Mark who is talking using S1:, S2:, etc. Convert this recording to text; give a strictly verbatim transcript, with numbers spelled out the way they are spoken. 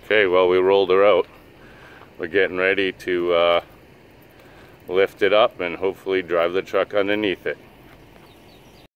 S1: Okay, well, we rolled her out. We're getting ready to uh, lift it up and hopefully drive the truck underneath it.